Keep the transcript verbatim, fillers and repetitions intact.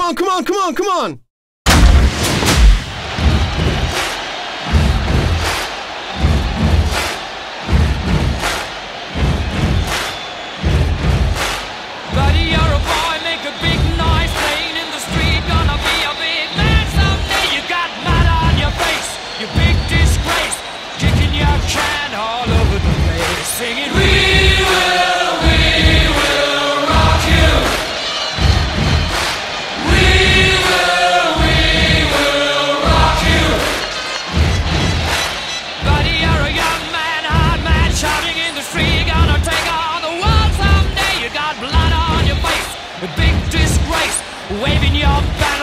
on, come on, come on, come on! Buddy, you're a boy, make a big noise, playing in the street, gonna be a big man someday. You got mud on your face, you big disgrace, kicking your can all over the place, singing, we will, we will rock you. We will, we will rock you. Buddy, you're a young man, hard man, shouting in the street, gonna take on the world someday. You got blood on your face, a big disgrace, waving your banner.